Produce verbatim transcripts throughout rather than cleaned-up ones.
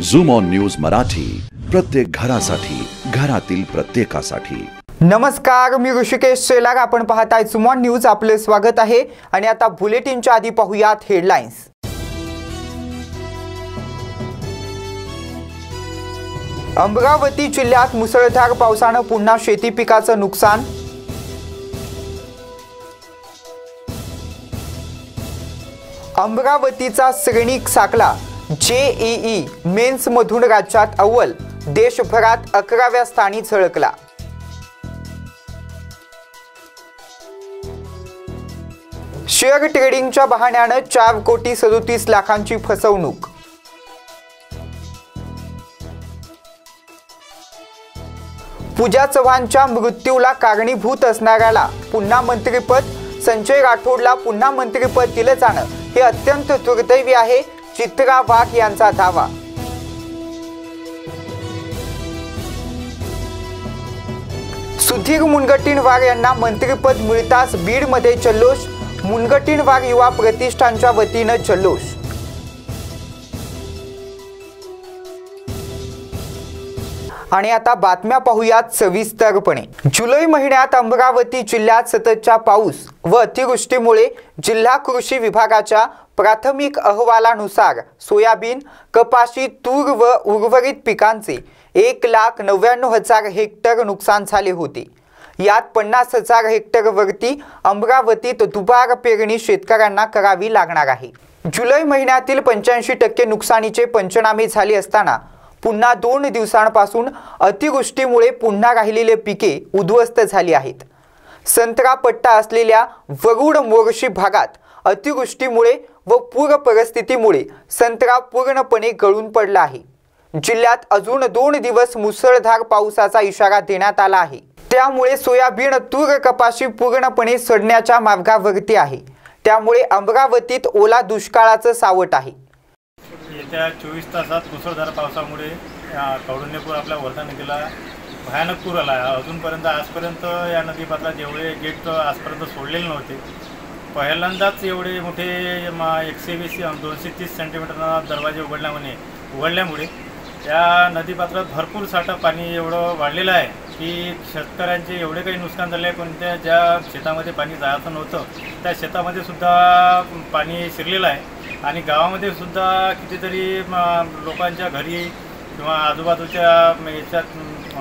Zoom on news Marathi, प्रत्येक घरासाठी, घरातील प्रत्येकासाठी। नमस्कार, मी ऋषिकेश शेलार, आपण पाहताय झूम ऑन न्यूज। आपले स्वागत आहे आणि आता बुलेटिनच्या आधी पाहूयात हेडलाईन्स। अमरावती जिल्ह्यात मुसळधार पावसाने पुन्हा शेती पिकाचं नुकसान। अमरावतीचा सैनिक साकला जेईई मेन्स मधून राज्यात अव्वल, देशभरात अकराव्या स्थानी झळकला। शेअर ट्रेडिंगच्या बहाण्याने चार कोटी सदोतीस लाखांची फसवणूक। पूजा चव्हाणच्या मृत्यूला कारणीभूत असणाऱ्याला पुन्हा मंत्रिपद, संजय राठोडला पुन्हा मंत्रिपद दिलं जाणं हे अत्यंत दुर्दैवी आहे, चित्रा वाघ यांचा दावा। सुधीर मुनगंटीवार यांना मंत्रिपद मिळताच बीडमध्ये जल्लोष, मुनगंटीवार युवा प्रतिष्ठानच्या वतीने जल्लोष। आणि आता बातम्या पाहूयात सविस्तरपणे। जुलै महिन्यात अमरावती जिल्ह्यात सततच्या पाऊस व अतिवृष्टीमुळे जिल्हा कृषी विभागाच्या प्राथमिक अहवालानुसार सोयाबीन, कपाशी, तूर व उर्वरित पिकांचे एक लाख नव्याण्णव हजार हेक्टर नुकसान झाले होते। यात पन्नास हजार हेक्टर वरती अमरावतीत दुबार पेरणी शेतकऱ्यांना करावी लागणार आहे। जुलै महिन्यातील पंच्याऐंशी टक्के नुकसानीचे पंचनामे झाले असताना पुन्हा दोन दिवसांपासून अतिवृष्टीमुळे पुन्हा राहिलेले पिके उद्ध्वस्त झाली आहेत। संत्रा पट्टा असलेल्या वरुड मोर्शी भागात अतिवृष्टीमुळे व पूर परिस्थितीमुळे संत्रा पूर्णपणे गळून पडला आहे। जिल्ह्यात अजून दोन दिवस मुसळधार पावसाचा इशारा देण्यात आला आहे। त्यामुळे सोयाबीन, तूर, कपाशी पूर्णपणे सडण्याच्या मार्गावरती आहे। त्यामुळे अमरावतीत ओला दुष्काळाचं सावट आहे। येत्या चोवीस तासात मुसळधार पावसामुळे कौंडण्यपूर आपल्या वर्धा नदीला भयानक पूर आला आहे। अजूनपर्यंत आजपर्यंत या नदीपात्रात एवढे गेट आजपर्यंत सोडलेले नव्हते। पहिल्यांदाच एवढे मोठे एकशे वीस दोनशे तीस सेंटीमीटरना दरवाजे उघडल्यामुळे उघडल्यामुळे या नदीपात्रात भरपूर साठा पाणी एवढं वाढलेलं आहे की शेतकऱ्यांचे एवढे काही नुकसान झाले आहे। कोणत्या ज्या शेतामध्ये पाणी जायचं नव्हतं त्या शेतामध्ये सुद्धा पाणी शिरलेलं आहे आणि गावामध्ये सुद्धा कितीतरी लोकांच्या घरी किंवा आजूबाजूच्या याच्यात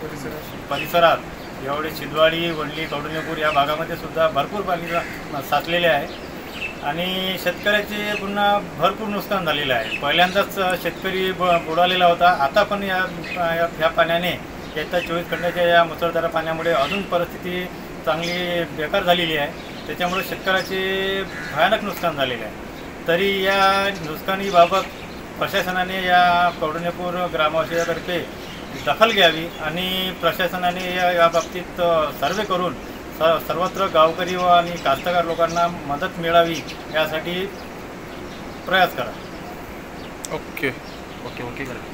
परिसरात एवढे शिदवाडी, वडली, कौंडण्यपूर या भागामध्ये सुद्धा भरपूर पाणी साचलेले आहे आणि शेतकऱ्याचे पुन्हा भरपूर नुकसान झालेलं आहे। पहिल्यांदाच शेतकरी बुडालेला होता। आता पण या ह्या पाण्याने येत्या चोवीस घंट्याच्या या मुसळधार पाण्यामुळे अजून परिस्थिती चांगली बेकार झालेली आहे। त्याच्यामुळे शेतकऱ्याचे भयानक नुकसान झालेले आहे। तरी या नुकसानीबाबत प्रशासनाने या कौंडण्यपूर ग्रामवासियांतर्फे दखल घ्यावी आणि प्रशासनाने या बाबतीत सर्वे करून स सर्वत्र गावकरी व आणि कास्तकार लोकांना मदत मिळावी यासाठी प्रयास करा। ओके ओके ओके करा।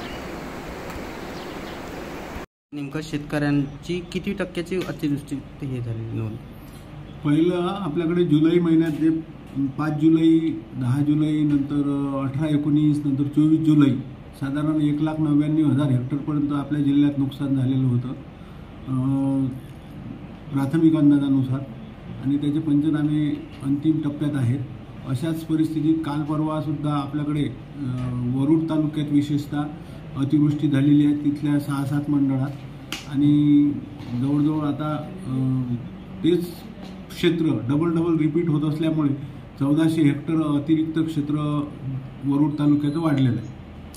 नेमकं शेतकऱ्यांची किती टक्क्याची अतिवृष्टी हे झाली नोंद? पहिलं आपल्याकडे जुलै महिन्यात जे पाच जुलै, दहा जुलै, नंतर अठरा एकोणीस, नंतर चोवीस जुलै साधारण एक लाख नव्याण्णव हजार हेक्टरपर्यंत आपल्या जिल्ह्यात नुकसान झालेलं होतं प्राथमिक अंदाजानुसार आणि त्याचे पंचनामे अंतिम टप्प्यात आहेत। अशाच परिस्थितीत काल परवासुद्धा आपल्याकडे वरुड तालुक्यात विशेषतः अतिवृष्टी झालेली आहे तिथल्या सहा सात मंडळात आणि जवळजवळ आता तेच क्षेत्र डबल डबल रिपीट होत असल्यामुळे चौदाशे हेक्टर अतिरिक्त क्षेत्र वरुड तालुक्याचं वाढलेलं आहे।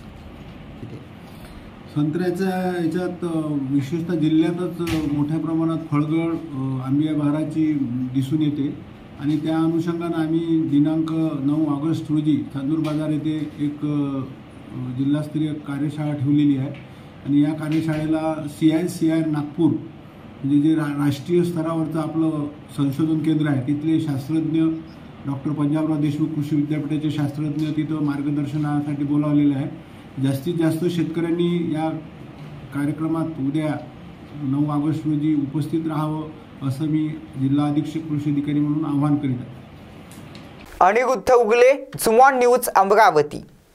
संत्र्याच्या याच्यात विशेषतः जिल्ह्यातच मोठ्या प्रमाणात फळगळ, आंबिया बहाराची दिसून येते आणि त्या अनुषंगानं आम्ही दिनांक नऊ ऑगस्ट रोजी चांदूर बाजार येथे एक जिल्हास्तरीय कार्यशाळा ठेवलेली आहे आणि या कार्यशाळेला C I C I Nagpur म्हणजे जे रा राष्ट्रीय स्तरावरचं आपलं संशोधन केंद्र आहे तिथले शास्त्रज्ञ डॉक्टर पंजाबराव देशमुख कृषी विद्यापीठाचे शास्त्रज्ञ तिथं मार्गदर्शनासाठी बोलावलेले आहे। जास्तीत जास्त शेतकऱ्यांनी या कार्यक्रमात उद्या नऊ ऑगस्ट रोजी उपस्थित राहावं असं मी जिल्हा अधीक्षक कृषी अधिकारी म्हणून आवाहन करीत आहे। Aniruddha Ugale, Zoom on news, Amravati.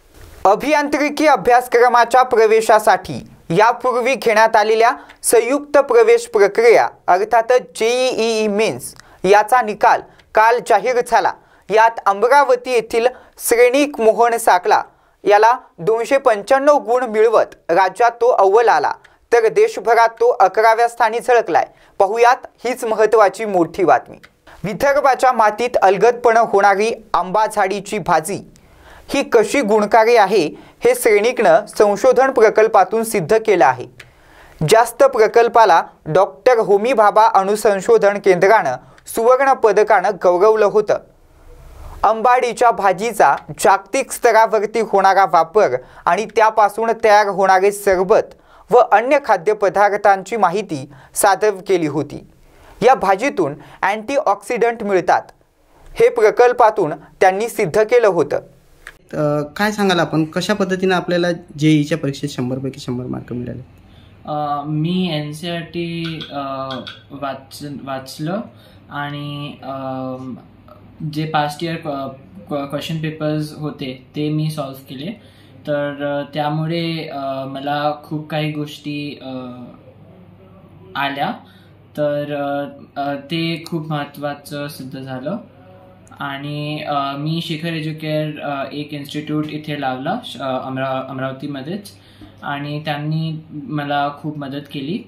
अभियांत्रिकी अभ्यासक्रमाच्या प्रवेशासाठी यापूर्वी घेण्यात आलेल्या संयुक्त प्रवेश प्रक्रिया अर्थातच जेईई मेन्स याचा निकाल काल जाहीर झाला। यात अमरावती येथील श्रेणिक मोहन साकला याला दोनशे पंच्याण्णव गुण मिळवत राज्यात तो अव्वल आला, तर देशभरात तो अकराव्या स्थानी झळकलाय। पाहुयात हीच महत्त्वाची मोठी बातमी। विदर्भाच्या मातीत अलगदपणे होणारी आंबा झाडीची भाजी ही कशी गुणकारी आहे हे श्रेणिकनं संशोधन प्रकल्पातून सिद्ध केलं आहे। जास्त प्रकल्पाला डॉक्टर होमी भाभा अणुसंशोधन केंद्रानं सुवर्ण पदकानं गौरवलं होतं। आंबाडीच्या भाजीचा जागतिक स्तरावरती होणारा वापर आणि त्यापासून तयार होणारे सरबत व अन्य खाद्यपदार्थांची माहिती सादर केली होती। या भाजीतून अँटीऑक्सिडंट मिळतात हे प्रकल्पातून त्यांनी सिद्ध केलं होतं। काय सांगाल आपण, कशा पद्धतीने आपल्याला जेईच्या परीक्षेत शंभर पैकी शंभर मार्क मिळाले? मी एन सी आर टी वाच वाचलं आणि जे पास्ट इयर क्वेश्चन पेपर्स होते ते मी सॉल्व केले, तर त्यामुळे मला खूप काही गोष्टी आल्या, तर ते खूप महत्त्वाचं सिद्ध झालं। आणि मी शिखर एज्युकेअर एक इन्स्टिट्यूट इथे लावला अमरा अमरावतीमध्येच, आणि त्यांनी मला खूप मदत केली।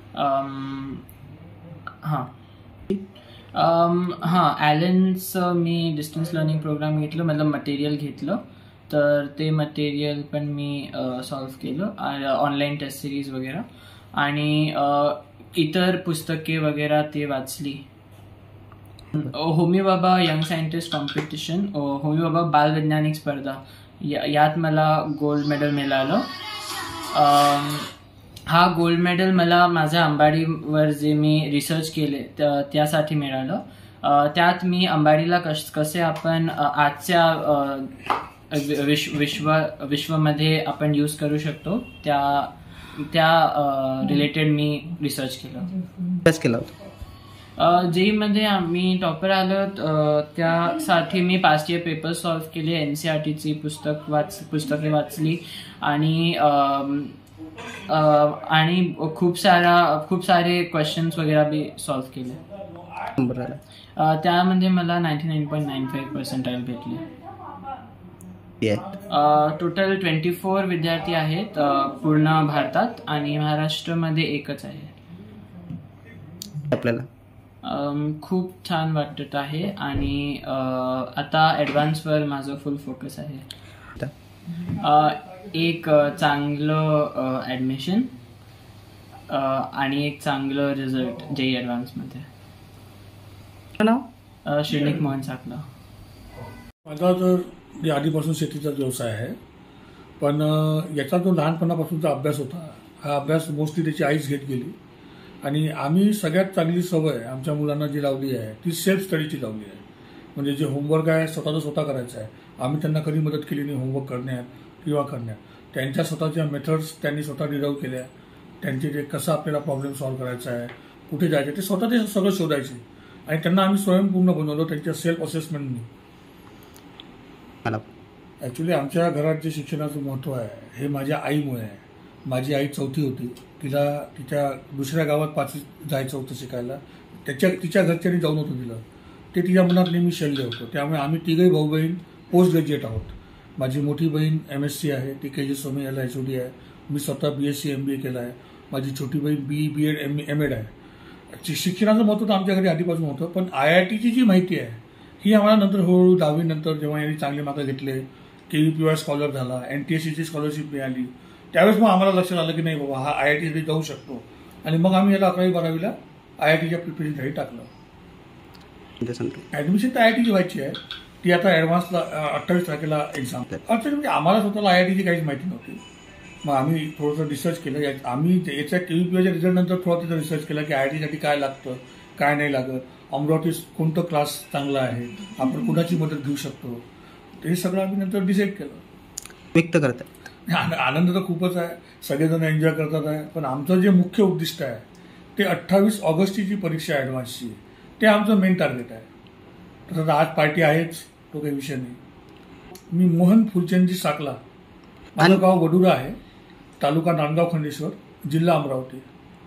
हां हां ॲलेन्सचं मी डिस्टन्स लर्निंग प्रोग्राम घेतलं, मतलब मटेरियल घेतलं, तर ते मटेरियल पण मी सॉल्व केलं, ऑनलाईन टेस्ट सिरीज वगैरे, आणि इतर पुस्तके वगैरे ते वाचली। Homi Bhabha young scientist competition, Homi Bhabha बालवैज्ञानिक स्पर्धा या यात मला गोल्ड मेडल मिळालं। हा गोल्ड मेडल मला माझ्या अंबाडीवर जे मी रिसर्च केले त्यासाठी मिळालं। त्यात मी अंबाडीला कश कसे आपण आजच्या विश्व विश्व विश्वामध्ये आपण यूज करू शकतो त्या त्या रिलेटेड मी रिसर्च केलं केलं होतं। जेईमध्ये आम्ही टॉपर आलो, त्यासाठी मी पास्ट इयर पेपर सॉल्व केले, एन सी आर टीची पुस्तक वाच पुस्तके वाचली, आणि आणि खूप सारा खूप सारे क्वेश्चन्स वगैरे बी सॉल्व केले। त्यामध्ये मला ninety nine point nine five percentile भेटले। टोटल ट्वेंटी फोर विद्यार्थी आहेत पूर्ण भारतात, आणि महाराष्ट्रामध्ये एकच आहे। आपल्याला खूप छान वाटत आहे, आणि आता ॲडव्हान्सवर माझं फुल फोकस आहे। एक चांगलं ॲडमिशन आणि एक चांगलं रिझल्ट जेई ॲडव्हान्समध्ये। नाव श्रेणिक मोहन साकला। माझा तर आधीपासून शेतीचा व्यवसाय आहे, पण याचा जो लहानपणापासूनचा अभ्यास होता, हा अभ्यास मोस्टली त्याची आईच घेत गेली, आणि आम्ही सगळ्यात चांगली सवय आमच्या मुलांना जी लावली आहे ती सेल्फ स्टडीची लावली आहे। म्हणजे जे होमवर्क आहे स्वतःचं स्वतः करायचं आहे। आम्ही त्यांना कधी मदत केली नाही होमवर्क करण्यात किंवा करण्यात। त्यांच्या स्वतःच्या मेथड्स त्यांनी स्वतः डिराईव्ह केल्या, त्यांचे जे कसं आपल्याला प्रॉब्लेम सॉल्व्ह करायचा आहे, कुठे जायचं ते स्वतः ते सगळं शोधायचे, आणि त्यांना आम्ही स्वयंपूर्ण बनवलं त्यांच्या सेल्फ असेसमेंटनी। ॲक्च्युली आमच्या घरात जे शिक्षणाचं महत्त्व आहे हे माझ्या आईमुळे आहे। माझी आई चौथी होती, तिला तिच्या दुसऱ्या गावात पाचवी जायचं होतं शिकायला, त्याच्या तिच्या घरच्यांनी जाऊन होतं दिलं, ते तिच्या मनात नेहमी शल्य होतं। त्यामुळे आम्ही तिघही भाऊ बहीण पोस्ट ग्रॅज्युएट आहोत। माझी मोठी बहीण एम एस सी आहे, ती के जी स्वामी याला एच ओ डी आहे, मी स्वतः B S C M B A केलं आहे, माझी छोटी बहीण B B Ed M M Ed आहे। शिक्षणाचं महत्त्व तर आमच्या घरी आधीपासून होतं, पण आय आय टीची जी माहिती आहे ही आम्हाला नंतर हळूहळू दहावीनंतर जेव्हा यांनी चांगले मार्क घेतले, K U P Y scholar झाला, एन टी एस सीची स्कॉलरशिप मिळाली, त्यावेळेस मग आम्हाला लक्षात आलं की नाही बाबा हा आय आय टी जाऊ शकतो, आणि मग आम्ही याला अकरावी बारावीला आय आय टीच्या प्रिपरेशनसाठी टाकलं। ॲडमिशन तर आय आय टीची व्हायची आहे, ती आता ॲडव्हान्सला अठ्ठावीस तारखेला एक्झाम आहे। अच्छा, म्हणजे आम्हाला स्वतःला आय आय टीची काहीच माहिती नव्हती, मग आम्ही थोडंसं रिसर्च केलं। आम्ही याच्या के यू पी वायच्या रिझल्टनंतर थोडा तिथं रिसर्च केला की आय आय टीसाठी काय लागतं काय नाही लागत, अमरावतीत कोणतं क्लास चांगला आहे, आपण कुणाची मदत घेऊ शकतो, ते सगळं आम्ही नंतर डिसाईड केलं। व्यक्त करत आहे आनंद तर खूपच आहे, सगळेजण एन्जॉय करतात आहे, पण आमचं जे मुख्य उद्दिष्ट आहे ते अठ्ठावीस ऑगस्टची जी परीक्षा आहे ॲडव्हान्सची, ते आमचं मेन टार्गेट आहे। तसं आज पार्टी आहेच, तो काही विषय नाही। मी मोहन फुलचंदजी साकला माझं गाव वडुरा आहे, तालुका नांदगाव खंडेश्वर, जिल्हा अमरावती.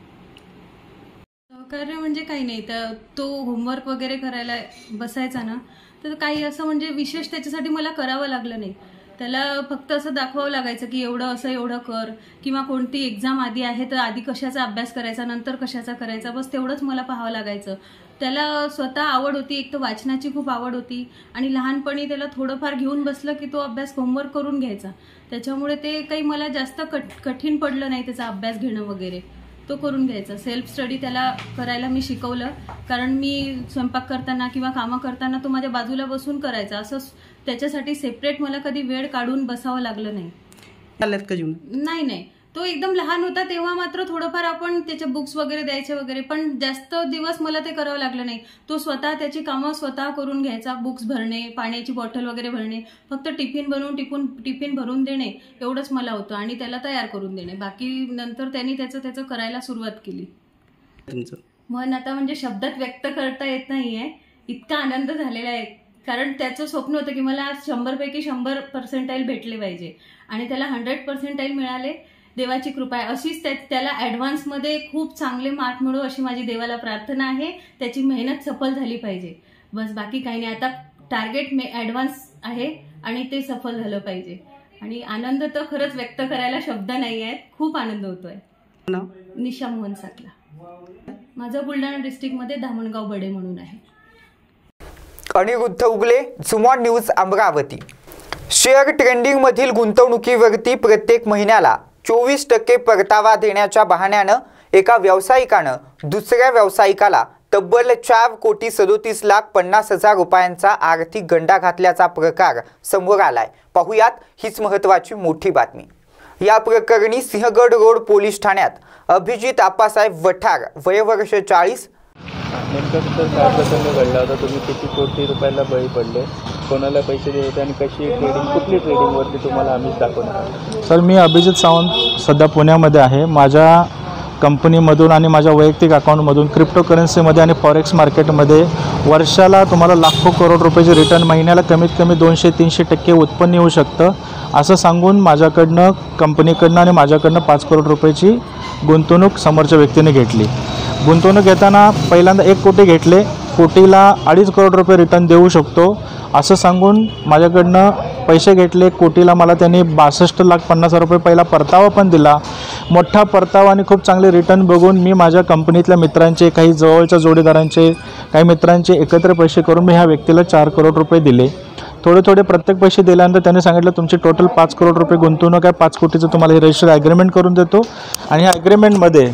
सहकार्य म्हणजे काही नाही, तर तो होमवर्क वगैरे करायला बसायचा ना, तर काही असं म्हणजे विशेष त्याच्यासाठी मला करावं लागलं नाही. त्याला फक्त असं दाखवावं लागायचं की एवढं असं एवढं कर, किंवा कोणती एक्झाम आधी आहे तर आधी कशाचा अभ्यास करायचा नंतर कशाचा करायचा, बस तेवढंच मला पाहावं लागायचं. त्याला स्वतः आवड होती, एक तर वाचनाची खूप आवड होती, आणि लहानपणी त्याला थोडंफार घेऊन बसलं की तो अभ्यास होमवर्क करून घ्यायचा. त्याच्यामुळे ते काही मला जास्त कठ कठीण पडलं नाही त्याचा अभ्यास घेणं वगैरे, तो करून घ्यायचा. सेल्फ स्टडी त्याला करायला मी शिकवलं, कारण मी स्वयंपाक करताना किंवा कामं करताना तो माझ्या बाजूला बसून करायचा. असं त्याच्यासाठी सेपरेट मला कधी वेळ काढून बसावं लागलं नाही. नाही नाही, तो एकदम लहान होता तेव्हा मात्र थोडंफार आपण त्याच्या बुक्स वगैरे द्यायचे वगैरे, पण जास्त दिवस मला ते करावं लागलं नाही. तो स्वतः त्याची कामं स्वतः करून घ्यायचा. बुक्स भरणे, पाण्याची बॉटल वगैरे भरणे, फक्त टिफिन बनवून टिफिन टिफिन भरून देणे एवढंच मला होतं, आणि त्याला तयार करून देणे. बाकी नंतर त्यांनी त्याचं त्याचं करायला सुरुवात केली. तुमचं मन आता म्हणजे शब्दात व्यक्त करता येत नाहीये, इतका आनंद झालेला आहे. कारण त्याचं स्वप्न होतं की मला आज शंभर पैकी शंभर पर्सेंटाईल भेटले पाहिजे, आणि त्याला हंड्रेड पर्सेंटाईल मिळाले. देवाची कृपा आहे. अशीच त्या त्याला ॲडव्हान्समध्ये खूप चांगले मार्क मिळो अशी माझी देवाला प्रार्थना आहे. त्याची मेहनत सफल झाली पाहिजे, बस बाकी काही नाही. आता टार्गेट मे ॲडव्हान्स आहे आणि ते सफल झालं पाहिजे. आणि आनंद तर खरंच व्यक्त करायला शब्द नाही आहेत, खूप आनंद होतोय. निशा मोहन सातला. माझं बुलढाणा डिस्ट्रिक्टमध्ये धामणगाव बडे म्हणून आहे. Aniruddha Ugale, zoom on news, Amravati. Share trending मधील गुंतवणुकीवरती प्रत्येक महिन्याला चोवीस टक्के परतावा देण्याच्या बहाण्यानं एका व्यावसायिकानं दुसऱ्या व्यावसायिकाला तब्बल चार कोटी सदोतीस लाख पन्नास हजार रुपयांचा आर्थिक गंडा घातल्याचा प्रकार समोर आलाय. पाहुयात हीच महत्त्वाची मोठी बातमी. या प्रकरणी सिंहगड रोड पोलीस ठाण्यात अभिजित आप्पासाहेब वठार, वयवर्ष चाळीस. नेमकं तर काय प्रसंग घडला होता? तुम्ही किती कोटी रुपयाला बळी पडले, कोणाला पैसे देत होते, आणि कशी ट्रेडिंग, कुठली ट्रेडिंगवरती तुम्हाला आम्ही दाखवणार? सर, मी अभिजित सावंत सध्या पुण्यामध्ये आहे. माझ्या कंपनीमधून आणि माझ्या वैयक्तिक अकाउंटमधून क्रिप्टोकरन्सीमध्ये आणि फॉरेक्स मार्केटमध्ये वर्षाला तुम्हाला लाखो करोड रुपयाचे रिटर्न, महिन्याला कमीत कमी दोनशे तीनशे टक्के उत्पन्न येऊ शकतं असं सांगून माझ्याकडनं, कंपनीकडनं आणि माझ्याकडनं पाच करोड रुपयाची गुंतवणूक समोरच्या व्यक्तीने घेतली. गुंतवणूक घेताना पहिल्यांदा एक कोटी घेतले, कोटीला अडीच करोड रुपये रिटर्न देऊ शकतो असं सांगून माझ्याकडनं पैसे घेतले. कोटीला मला त्यांनी बासष्ट लाख पन्नास हजार रुपये पहिला परतावा पण दिला. मोठा परतावा आणि खूप चांगले रिटर्न बघून मी माझ्या कंपनीतल्या मित्रांचे, काही जवळच्या जोडीदारांचे, काही मित्रांचे एकत्र पैसे करून मी ह्या व्यक्तीला चार करोड रुपये दिले. थोडे थोडे प्रत्येक पैसे दिल्यानंतर त्यांनी सांगितलं तुमची टोटल पाच करोड रुपये गुंतवणूक आहे, पाच कोटीचं तुम्हाला हे रजिस्टर ॲग्रीमेंट करून देतो. आणि ह्या ॲग्रीमेंटमध्ये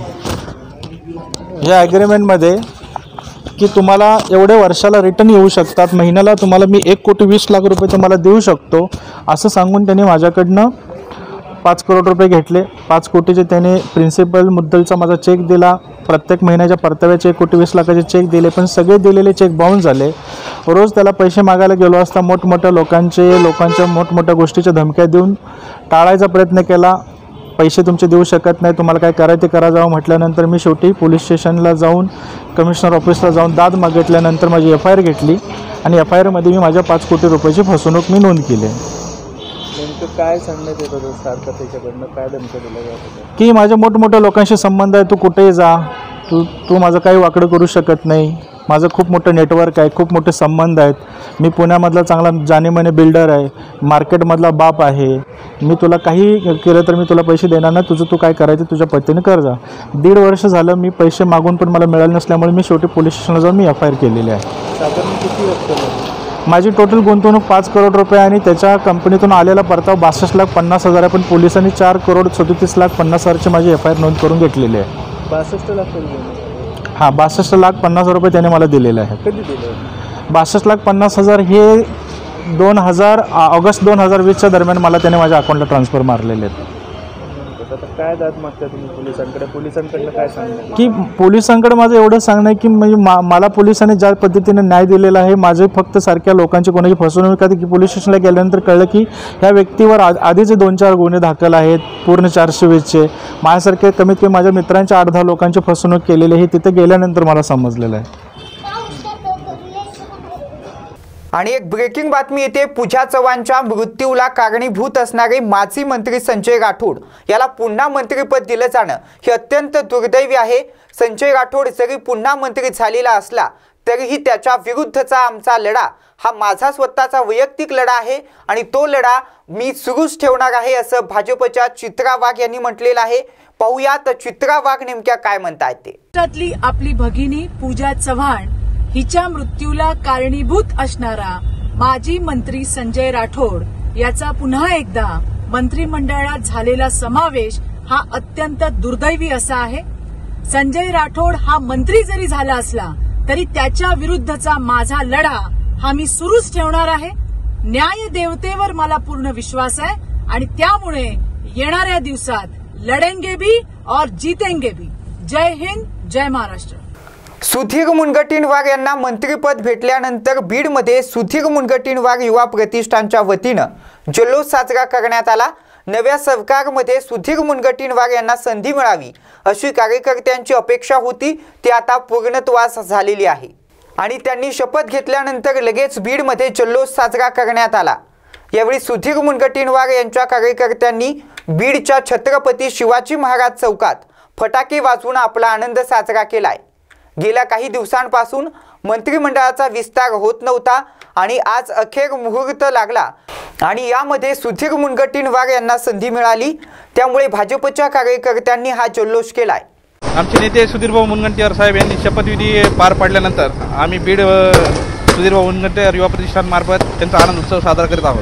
ह्या ॲग्रीमेंटमध्ये की तुम्हाला एवढे वर्षाला रिटर्न येऊ शकतात, महिन्याला तुम्हाला मी एक कोटी वीस लाख रुपये तुम्हाला देऊ शकतो असं सांगून त्यांनी माझ्याकडनं पाच करोड रुपये घेतले. पाच कोटीचे त्याने प्रिन्सिपल मुद्दलचा माझा चेक दिला, प्रत्येक महिन्याच्या परताव्याचे एक कोटी वीस लाखाचे चेक दिले, पण सगळे दिलेले चेक बाउन्स झाले. रोज त्याला पैसे मागायला गेलो असता मोठमोठ्या लोकांचे लोकांच्या मोठमोठ्या गोष्टीच्या धमक्या देऊन टाळायचा प्रयत्न केला. पैसे तुमचे देऊ शकत नाही, तुम्हाला काय करायचं ते करा जावं म्हटल्यानंतर मी शेवटी पोलीस स्टेशनला जाऊन, कमिशनर ऑफिसला जाऊन दाद मागितल्यानंतर माझी एफ आय आर घेतली, आणि एफ आय आरमध्ये मी माझ्या पाच कोटी रुपयाची फसवणूक मी नोंद केली. नेमकं काय सांगण्यात येत होतं सारखं त्याच्याकडनं, काय धमक्या दिल्या जात होत्या? की माझ्या मोठमोठ्या लोकांशी संबंध आहे, तू कुठेही जा, तू तू माझं काही वाकडं करू शकत नाही, माझं खूप मोठं नेटवर्क आहे, खूप मोठे संबंध आहेत, मी पुण्यामधला चांगला जाणीमानी बिल्डर आहे, मार्केटमधला बाप आहे, मी तुला काही केलं तर मी तुला पैसे देणार नाही, तुझं तू काय करायचं तुझ्या पद्धतीने कर जा. दीड वर्ष झालं मी पैसे मागून पण मला मिळाले नसल्यामुळे मी शेवटी पोलीस स्टेशनला जाऊन मी एफ आय आर केलेली आहे. साधारण किती रक्कम? माझी टोटल गुंतवणूक पाच करोड रुपये आणि त्याच्या कंपनीतून आलेला परतावा बासष्ट लाख पन्नास हजार आहे, पण पोलिसांनी चार करोड सदोतीस लाख पन्नास हजारची माझी एफ आय आर नोंद करून घेतलेली आहे. बासष्ट लाख हां, बासष्ट लाख पन्नास हजार रुपये त्याने मला दिलेले आहेत. कधी दिले? बासष्ट लाख पन्नास हजार हे दोन हजार ऑगस्ट दोन हजार वीसच्या दरम्यान मला त्याने माझ्या अकाउंटला ट्रान्सफर मारलेले आहेत. आता काय दाद मागता तुम्ही पोलिसांकडे? पोलिसांकडनं काय सांगणार? की पोलिसांकडे माझं एवढं सांगणं आहे की म्हणजे मा मला पोलिसांनी ज्या पद्धतीने न्याय दिलेला आहे, माझे फक्त सारख्या लोकांची कोणाची फसवणूक की पोलीस स्टेशनला गेल्यानंतर कळलं की ह्या व्यक्तीवर आ आधीचे दोन चार गुन्हे दाखल आहेत, पूर्ण चारशे वीसचे. माझ्यासारखे कमीत कमी माझ्या मित्रांच्या आठ दहा लोकांची फसवणूक केलेली आहे, तिथे गेल्यानंतर मला समजलेलं आहे. आणि एक ब्रेकिंग बातमी येते. पूजा चव्हाणच्या मृत्यूला कारणीभूत असणारे माजी मंत्री संजय राठोड याला पुन्हा मंत्रिपद दिलं जाणं हे अत्यंत दुर्दैवी आहे. संजय राठोड जरी पुन्हा मंत्री झालेला असला तरीही त्याच्या विरुद्धचा आमचा लढा हा माझा स्वतःचा वैयक्तिक लढा आहे आणि तो लढा मी सुरूच ठेवणार आहे असं भाजपच्या चित्रा वाघ यांनी म्हटलेलं आहे. पाहूयात चित्रा वाघ नेमक्या काय म्हणतायत ते. त्यातली आपली भगिनी पूजा चव्हाण हिच्या मृत्यूला कारणीभूत असणारा माजी मंत्री संजय राठोड याचा पुन्हा एकदा मंत्रिमंडळात झालेला समावेश हा अत्यंत दुर्दैवी असा आहे. संजय राठोड हा मंत्री जरी झाला असला तरी त्याच्या विरुद्धचा माझा लढा हा मी सुरूच ठेवणार आहे. न्याय देवतेवर मला पूर्ण विश्वास आहे आणि त्यामुळे येणाऱ्या दिवसात लढेंगे भी और जीतेंगे भी. जय हिंद, जय महाराष्ट्र. सुधीर मुनगंटीवार यांना मंत्रिपद भेटल्यानंतर बीडमध्ये सुधीर मुनगंटीवार युवा प्रतिष्ठानच्या वतीनं जल्लोष साजरा करण्यात आला. नव्या सरकारमध्ये सुधीर मुनगंटीवार यांना संधी मिळावी अशी कार्यकर्त्यांची अपेक्षा होती, ती आता पूर्णत्वास झालेली आहे आणि त्यांनी शपथ घेतल्यानंतर लगेच बीडमध्ये जल्लोष साजरा करण्यात आला. यावेळी सुधीर मुनगंटीवार यांच्या कार्यकर्त्यांनी बीडच्या छत्रपती शिवाजी महाराज चौकात फटाके वाजवून आपला आनंद साजरा केलाय. गेल्या काही दिवसांपासून मंत्रिमंडळाचा विस्तार होत नव्हता आणि आज अखेर मुहूर्त लागला आणि यामध्ये सुधीर मुनगंटीवार यांना संधी मिळाली. त्यामुळे भाजपच्या कार्यकर्त्यांनी हा जल्लोष केलाय. आमचे नेते सुधीरभाऊ मुनगंटीवार साहेब यांनी शपथविधी पार पाडल्यानंतर आम्ही बीड सुधीरभाऊ मुनगंटीवार युवा प्रतिष्ठान मार्फत त्यांचा आनंद उत्सव साजरा करत आहोत.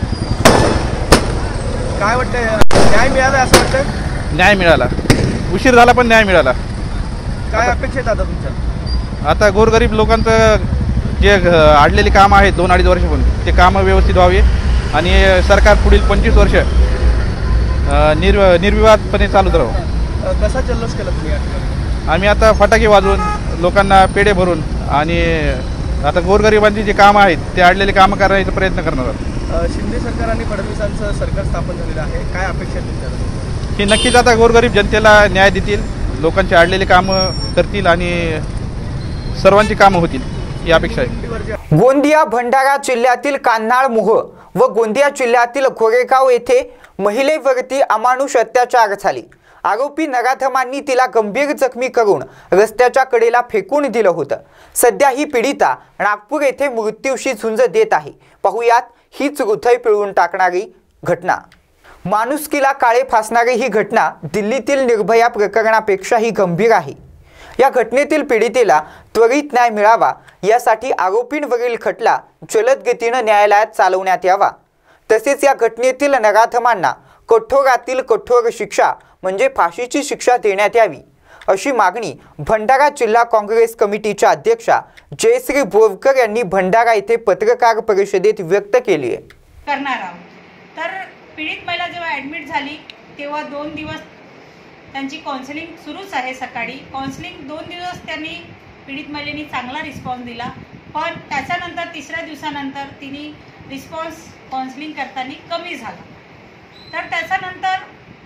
काय वाटतं, न्याय मिळाला असं वाटतं? न्याय मिळाला, उशीर झाला पण न्याय मिळाला. काय अपेक्षा आहेत आता तुमच्या? आता गोरगरीब लोकांचं जे अडलेली कामं आहेत दोन अडीच वर्षापासून ते कामं व्यवस्थित व्हावी आणि सरकार पुढील पंचवीस वर्ष निर् निर्विवादपणे चालूच राहावं. कसा जल्लोष केला तुम्ही या ठिकाणी? आम्ही आता फटाके वाजवून लोकांना पेढे भरून आणि आता गोरगरिबांची जी कामं आहेत ते अडलेली कामं करण्याचा प्रयत्न करणार आहोत. शिंदे सरकार आणि फडणवीसांचं सरकार स्थापन झालेलं आहे, काय अपेक्षा आहेत तुमच्या? की नक्कीच आता गोरगरीब जनतेला न्याय देतील, लोकांची अडलेली कामं करतील आणि सर्वांची कामं होतील ही अपेक्षा आहे. गोंदिया भंडारा जिल्ह्यातील कान्हाळ मोह व गोंदिया जिल्ह्यातील गोरेगाव येथे महिलेवरती अमानुष अत्याचार झाले. आरोपी नराधमांनी तिला गंभीर जखमी करून रस्त्याच्या कडेला फेकून दिलं होतं. सध्या ही पीडिता नागपूर येथे मृत्यूशी झुंज देत आहे. पाहूयात हीच हृदय पिळवून टाकणारी घटना. माणुसकीला काळे फासणारी ही घटना दिल्लीतील निर्भया प्रकरणापेक्षाही गंभीर आहे. या घटनेतील पीडितेला त्वरित न्याय मिळावा यासाठी आरोपींवरील खटला जलद गतीने न्यायालयात चालवण्यात यावा. तसेच या घटनेतील नराधमांना कठोरातील कठोर शिक्षा म्हणजे फाशीची शिक्षा देण्यात यावी अशी मागणी भंडारा जिल्हा काँग्रेस कमिटीच्या अध्यक्षा जयश्री बोरकर यांनी भंडारा येथे पत्रकार परिषदेत व्यक्त केली आहे. करणार आहोत. तर पीडित महिला जेव्हा ॲडमिट झाली तेव्हा दोन दिवस त्यांची काउन्सिलिंग सुरूच आहे. सकाळी काउन्सिलिंग दोन दिवस त्यांनी पीडित महिलेनी चांगला रिस्पॉन्स दिला, पण त्याच्यानंतर तिसऱ्या दिवसानंतर तिने रिस्पॉन्स काउन्सिलिंग करताना कमी झाला. तर त्याच्यानंतर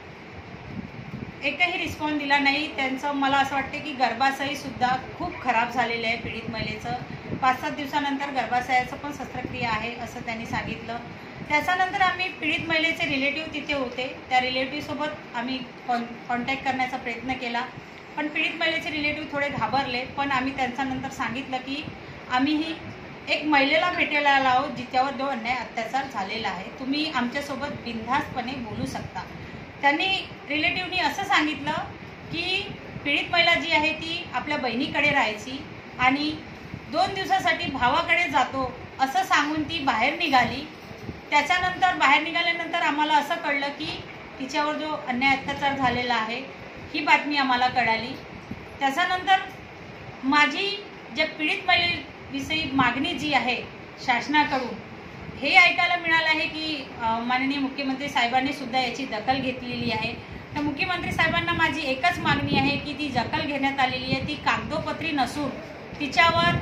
एकही रिस्पॉन्स दिला नाही. त्यांचं मला असं वाटते की गर्भाशयसुद्धा खूप खराब झालेलं आहे पीडित महिलेचं. पाच सात दिवसानंतर गर्भाशयाचं पण शस्त्रक्रिया आहे असं त्यांनी सांगितलं. त्याच्यानंतर आम्ही पीडित महिलेचे रिलेटिव्ह तिथे होते. त्या रिलेटिव्हसोबत आम्ही कॉन कॉन्टॅक्ट करण्याचा प्रयत्न केला, पण पीडित महिलेचे रिलेटिव्ह थोडे घाबरले. पण आम्ही त्यांच्यानंतर सांगितलं की आम्ही ही एक महिलेला भेटायला आलो आहोत जिच्यावर जो अन्याय अत्याचार झालेला आहे, तुम्ही आमच्यासोबत बिनधास्तपणे बोलू शकता. त्यांनी रिलेटिव्हनी असं सांगितलं की पीडित महिला जी आहे ती आपल्या बहिणीकडे राहायची आणि दोन दिवसासाठी भावाकडे जातो असं सांगून ती बाहेर निघाली. त्याच्यानंतर बाहेर निघाल्यानंतर आम्हाला असं कळलं की तिच्यावर जो अन्याय अत्याचार झालेला आहे ही बातमी आम्हाला कळाली. त्याच्यानंतर माझी ज्या पीडित महिलेविषयी मागणी जी आहे शासनाकडून हे ऐकायला मिळालं आहे की माननीय मुख्यमंत्री साहेबांनी सुद्धा याची दखल घेतलेली आहे. तर मुख्यमंत्री साहेबांना माझी एकच मागणी आहे की ती दखल घेण्यात आलेली आहे ती कागदोपत्री नसून तिच्यावर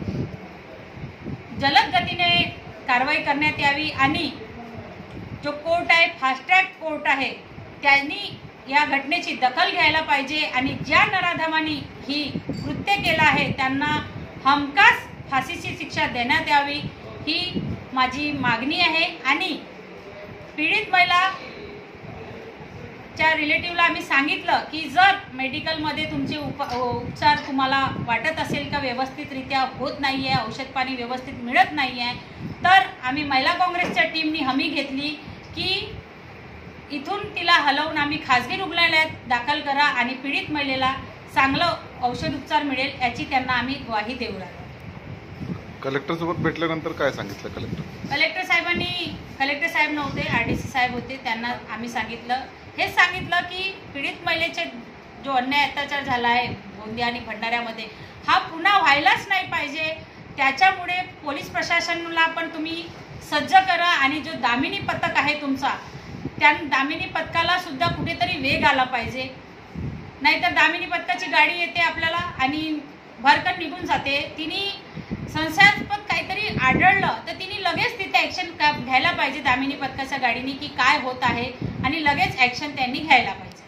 जलद गतीने कारवाई करण्यात यावी आणि जो कोर्ट आहे फास्ट ट्रॅक कोर्ट आहे त्यांनी या घटनेची दखल घ्यायला पाहिजे आणि ज्या नराधमांनी ही कृत्य केलं आहे त्यांना हमखास फाशीची शिक्षा देण्यात यावी ही माझी मागणी आहे आणि पीडित महिला च्या रिलेटिव्हला आम्ही सांगितलं की जर मेडिकलमध्ये तुमचे उप उपचार तुम्हाला वाटत असेल का व्यवस्थितरित्या होत नाही आहे, औषध पाणी व्यवस्थित मिळत नाही आहे, तर आम्ही महिला काँग्रेसच्या टीमनी हमी घेतली की इथून तिला हलवून आम्ही खाजगी रुग्णालयात दाखल करा आणि पीडित महिलेला चांगलं औषध उपचार मिळेल याची त्यांना आम्ही ग्वाही देऊ लागलो. कलेक्टर सोबत भेटल्यानंतर काय सांगितलं कलेक्टर कलेक्टर साहेबांनी कलेक्टर साहेब नव्हते, आर डी सी साहेब होते, त्यांना आम्ही सांगितलं हेच सांगितलं की पीडित महिलेचे जो अन्याय अत्याचार झाला आहे गोंदिया आणि भंडाऱ्यामध्ये हा पुन्हा व्हायलाच नाही पाहिजे. त्याच्यामुळे पोलीस प्रशासनाला पण तुम्ही सज्ज करा आणि जो दामिनी पथक आहे तुमचा त्या दामिनी पथकाला सुद्धा कुठेतरी वेग आला पाहिजे. नाहीतर दामिनी पथकाची गाडी येते आपल्याला आणि भरकन निघून जाते. तिने संशयास्पद काहीतरी आढळलं तर तिने लगेच तिथे ॲक्शन घ्यायला पाहिजे दामिनी पथकाच्या गाडीने की काय होत आहे आणि लगेच ॲक्शन त्यांनी घ्यायला पाहिजे.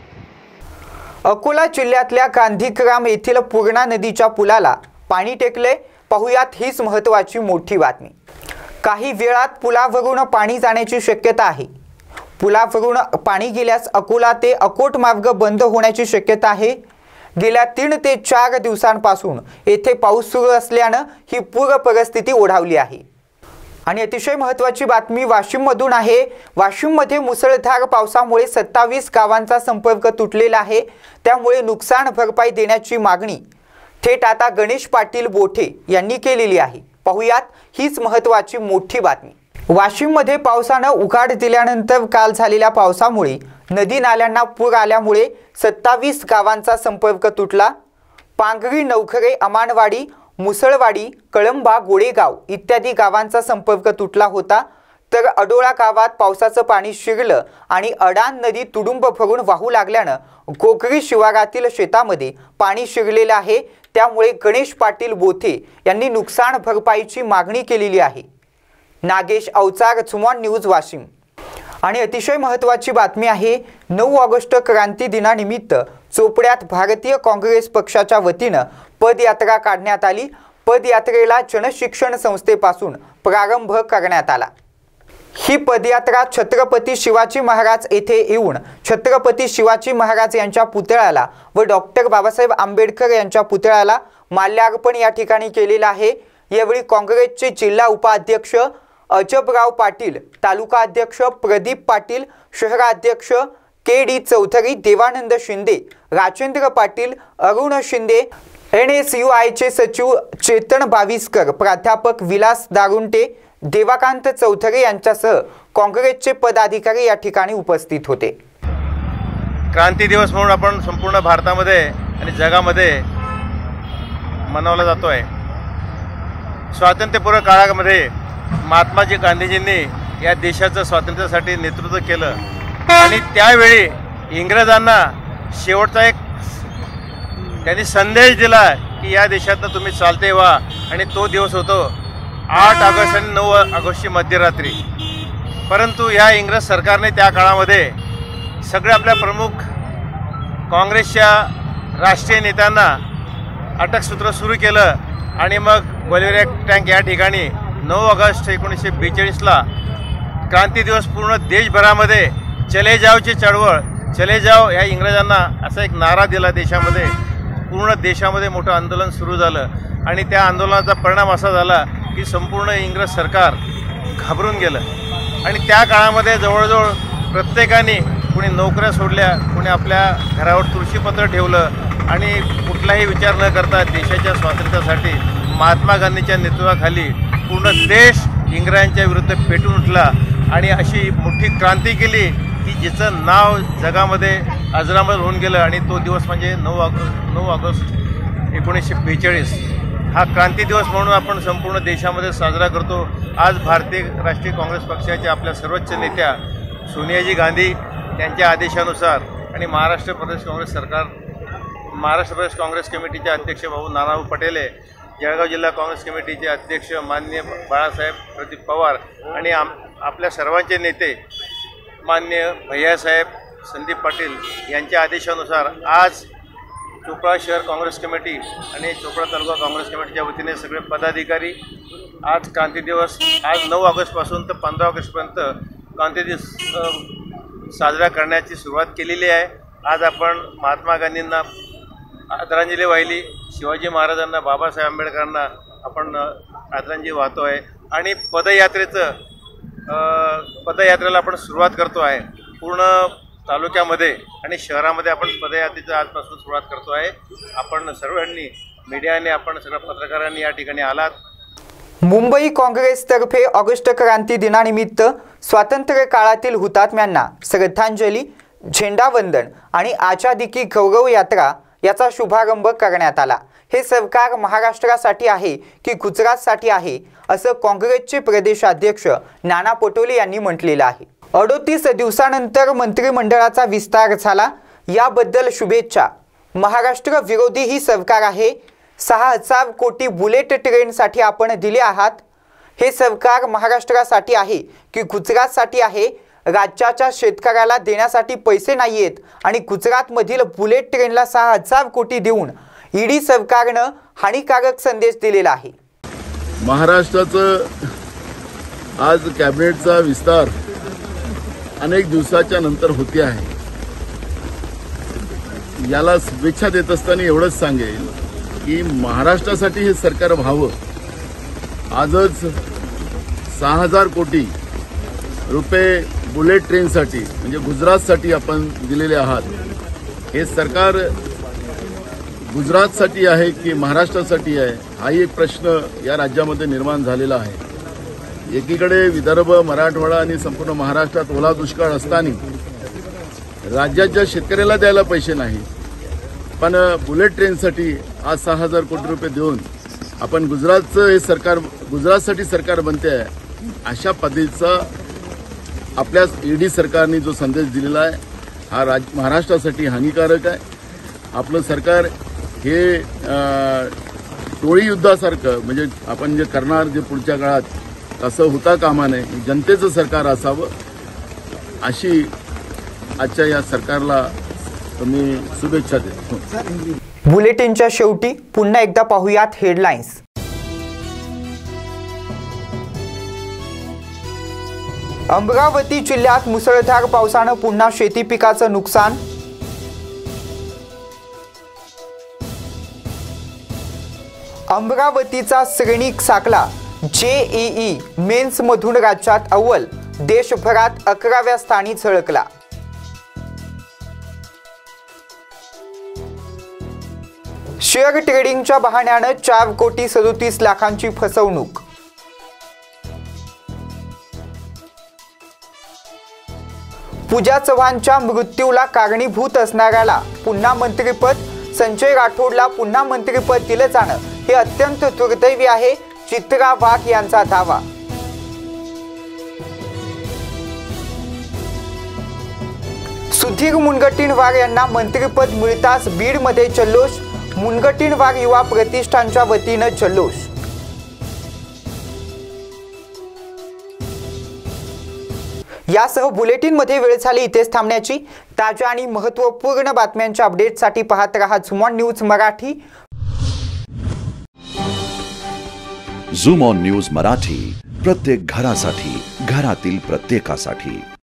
अकोला जिल्ह्यातल्या गांधीग्राम येथील पूर्णा नदीच्या पुलाला पाणी टेकले. पाहुयात हीच महत्त्वाची मोठी बातमी. काही वेळात पुलावरून पाणी जाण्याची शक्यता आहे. पुलावरून पाणी गेल्यास अकोला ते अकोट मार्ग बंद होण्याची शक्यता आहे. गेल्या तीन ते चार दिवसांपासून येथे पाऊस सुरू असल्यानं ही पूर परिस्थिती ओढावली आहे. आणि अतिशय महत्त्वाची बातमी वाशिममधून आहे. वाशिममध्ये मुसळधार पावसामुळे सत्तावीस गावांचा संपर्क तुटलेला आहे. त्यामुळे नुकसान भरपाई देण्याची मागणी थेट आता गणेश पाटील बोठे यांनी केलेली आहे. पाहुयात हीच महत्त्वाची मोठी बातमी. वाशिममध्ये पावसानं उघाड दिल्यानंतर काल झालेल्या पावसामुळे नदी नाल्यांना पूर आल्यामुळे सत्तावीस गावांचा संपर्क तुटला. पांगरी, नवखरे, अमानवाडी, मुसळवाडी, कळंबा, गोडेगाव इत्यादी गावांचा संपर्क तुटला होता. तर अडोळा गावात पावसाचं पाणी शिरलं आणि अडाण नदी तुडुंब भरून वाहू लागल्यानं गोगरी शिवारातील शेतामध्ये पाणी शिरलेलं आहे. त्यामुळे गणेश पाटील बोथे यांनी नुकसान भरपाईची मागणी केलेली आहे. Nagesh Avchar, zoom on news, Washim. आणि अतिशय महत्त्वाची बातमी आहे. नऊ ऑगस्ट क्रांती दिनानिमित्त चोपड्यात भारतीय काँग्रेस पक्षाच्या वतीनं पदयात्रा काढण्यात आली. पदयात्रेला जनशिक्षण संस्थेपासून प्रारंभ करण्यात आला. ही पदयात्रा छत्रपती शिवाजी महाराज येथे येऊन छत्रपती शिवाजी महाराज यांच्या पुतळ्याला व डॉक्टर बाबासाहेब आंबेडकर यांच्या पुतळ्याला माल्यार्पण या ठिकाणी केलेलं आहे. यावेळी काँग्रेसचे जिल्हा उपाध्यक्ष अजबराव पाटील, तालुका अध्यक्ष प्रदीप पाटील, शहराध्यक्ष K D Chaudhari, Devanand Shinde, Rajendra Patil, Arun Shinde, N S U आयचे सचिव चेतन बाविस्कर, प्राध्यापक विलास दारुंटे, देवाकांत चौधरी यांच्यासह काँग्रेसचे पदाधिकारी या ठिकाणी उपस्थित होते. क्रांती दिवस म्हणून आपण संपूर्ण भारतामध्ये आणि जगामध्ये मनवला जातोय. स्वातंत्र्यपूर्व काळामध्ये महात्माजी गांधीजींनी या देशाचं स्वातंत्र्यासाठी नेतृत्व केलं आणि त्यावेळी इंग्रजांना शेवटचा एक त्यांनी संदेश दिला की या देशातनं तुम्ही चालते व्हा. आणि तो दिवस होतो आठ ऑगस्ट आणि नऊ ऑगस्टची मध्यरात्री. परंतु या इंग्रज सरकारने त्या काळामध्ये सगळ्या आपल्या प्रमुख काँग्रेसच्या राष्ट्रीय नेत्यांना अटकसूत्र सुरू केलं आणि मग ग्वाल्हेर टँक या ठिकाणी नऊ ऑगस्ट एकोणीसशे बेचाळीसला क्रांती दिवस पूर्ण देशभरामध्ये चले जावची चळवळ, चले जाव या इंग्रजांना असा एक नारा दिला. देशामध्ये पूर्ण देशामध्ये मोठं आंदोलन सुरू झालं आणि त्या आंदोलनाचा परिणाम असा झाला की संपूर्ण इंग्रज सरकार घाबरून गेलं. आणि त्या काळामध्ये जवळजवळ प्रत्येकाने कुणी नोकऱ्या सोडल्या, कुणी आपल्या घरावर तुळशीपत्र ठेवलं आणि कुठलाही विचार न करता देशाच्या स्वातंत्र्यासाठी महात्मा गांधीच्या नेतृत्वाखाली पूर्ण देश इंग्रजांच्या विरुद्ध पेटून उठला आणि अशी मोठी क्रांती केली की जिचं नाव जगामध्ये अजरामर होऊन गेलं. आणि तो दिवस म्हणजे नऊ ऑगस्ट नऊ ऑगस्ट एकोणीसशे बेचाळीस हा क्रांती दिवस म्हणून आपण संपूर्ण देशामध्ये साजरा करतो. आज भारतीय राष्ट्रीय काँग्रेस पक्षाच्या आपल्या सर्वोच्च नेत्या सोनियाजी गांधी यांच्या आदेशानुसार आणि महाराष्ट्र प्रदेश काँग्रेस सरकार महाराष्ट्र प्रदेश काँग्रेस कमिटीचे अध्यक्ष भाऊ नानाभाऊ पटेले, जळगाव जिल्हा काँग्रेस कमिटीचे अध्यक्ष माननीय बाळासाहेब प्रदीप पवार आणि आम आपल्या सर्वांचे नेते माननीय भैयासाहेब संदीप पाटील यांच्या आदेशानुसार आज चोपडा शहर काँग्रेस कमिटी आणि चोपडा तालुका काँग्रेस कमिटीच्या वतीने सगळे पदाधिकारी आज क्रांती दिवस आज नऊ ऑगस्टपासून तर पंधरा ऑगस्टपर्यंत क्रांती दिवस साजरा करण्याची सुरुवात केलेली आहे. आज आपण महात्मा गांधींना आदरांजली वाहिली, शिवाजी महाराजांना, बाबासाहेब आंबेडकरांना आपण आदरांजली वाहतो आहे आणि पदयात्रेचं पदयात्रेला आपण सुरुवात करतो आहे. पूर्ण तालुक्यामध्ये आणि शहरामध्ये आपण पदयात्रेचं आजपासून सुरुवात करतो आहे. आपण सर्वांनी मीडियाने आपण सगळ्या पत्रकारांनी या ठिकाणी आलात. मुंबई काँग्रेसतर्फे ऑगस्ट क्रांती दिनानिमित्त स्वातंत्र्य काळातील हुतात्म्यांना श्रद्धांजली, झेंडावंदन आणि आझादी की गौरव यात्रा याचा शुभारंभ करण्यात आला. हे सरकार महाराष्ट्रासाठी आहे की गुजरातसाठी आहे असं काँग्रेसचे प्रदेशाध्यक्ष नाना पटोले यांनी म्हटलेलं आहे. अडोतीस दिवसानंतर मंत्रिमंडळाचा विस्तार झाला, याबद्दल शुभेच्छा. महाराष्ट्र विरोधी ही सरकार आहे. सहा हजार कोटी बुलेट ट्रेनसाठी आपण दिले आहात. हे सरकार महाराष्ट्रासाठी आहे की गुजरातसाठी आहे? राज्याच्या शेतकऱ्याला देण्यासाठी पैसे नाहीयेत आणि गुजरातमधील बुलेट ट्रेनला सहा हजार कोटी देऊन ईडी सरकारनं हानिकारक संदेश दिलेला आहे. महाराष्ट्राचं आज कॅबिनेटचा विस्तार अनेक दिवसाच्या नंतर होते आहे. याला शुभेच्छा देत असताना एवढंच सांगेल की महाराष्ट्रासाठी हे सरकार व्हावं. आजच सहा हजार कोटी रुपये बुलेट ट्रेनसाठी म्हणजे गुजरातसाठी आपण दिलेले आहात. हे सरकार गुजरातसाठी आहे की महाराष्ट्रासाठी आहे हाही एक प्रश्न या राज्यामध्ये निर्माण झालेला आहे. एकीकडे विदर्भ, मराठवाडा आणि संपूर्ण महाराष्ट्रात ओला दुष्काळ असताना राज्याच्या शेतकऱ्याला द्यायला पैसे नाही, पण बुलेट ट्रेनसाठी आज सहा हजार कोटी रुपये देऊन आपण गुजरातचं हे सरकार गुजरातसाठी सरकार बनते आहे अशा पद्धतीचा आपल्या ईडी सरकारने जो संदेश दिलेला आहे हा राज महाराष्ट्रासाठी हानिकारक आहे. आपलं सरकार हे टोळी युद्धासारखं म्हणजे आपण जे करणार जे पुढच्या काळात असं होता कामा नये. जनतेचं सरकार असावं अशी आजच्या या सरकारला मी शुभेच्छा देतो. बुलेटिनच्या शेवटी पुन्हा एकदा पाहूयात हेडलाईन्स. अमरावती जिल्ह्यात मुसळधार पावसानं पुन्हा शेती पिकाचं नुकसान. अमरावतीचा सैनिक साकला जेईई मेन्स मधून राज्यात अव्वल, देशभरात अकराव्या स्थानी झळकला. शेअर ट्रेडिंगच्या बहाण्यानं चार कोटी सदोतीस लाखांची फसवणूक. पूजा चव्हाणच्या मृत्यूला कारणीभूत असणाऱ्याला पुन्हा मंत्रिपद, संजय राठोडला पुन्हा मंत्रिपद दिलं जाणं हे अत्यंत दुर्दैवी आहे, चित्रा वाघ यांचा दावा. सुधीर मुनगंटीवार यांना मंत्रिपद मिळताच बीडमध्ये जल्लोष, मुनगंटीवार युवा प्रतिष्ठानच्या वतीनं जल्लोष. यासह बुलेटिनमध्ये वेळ झाली इथेच थांबण्याची. ताज्या आणि महत्त्वपूर्ण बातम्यांच्या अपडेटसाठी पाहत रहा Zoom on news Marathi. Zoom on news Marathi, प्रत्येक घरासाठी, घरातील प्रत्येकासाठी.